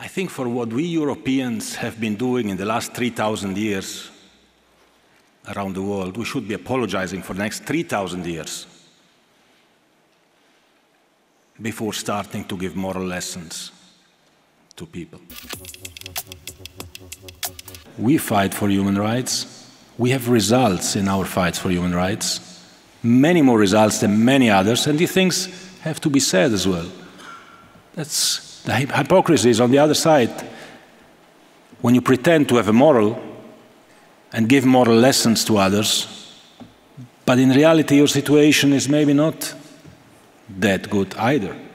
I think for what we Europeans have been doing in the last 3,000 years around the world, we should be apologizing for the next 3,000 years before starting to give moral lessons to people. We fight for human rights. We have results in our fights for human rights, many more results than many others, and these things have to be said as well. That's the hypocrisy is on the other side. When you pretend to have a moral and give moral lessons to others, but in reality your situation is maybe not that good either.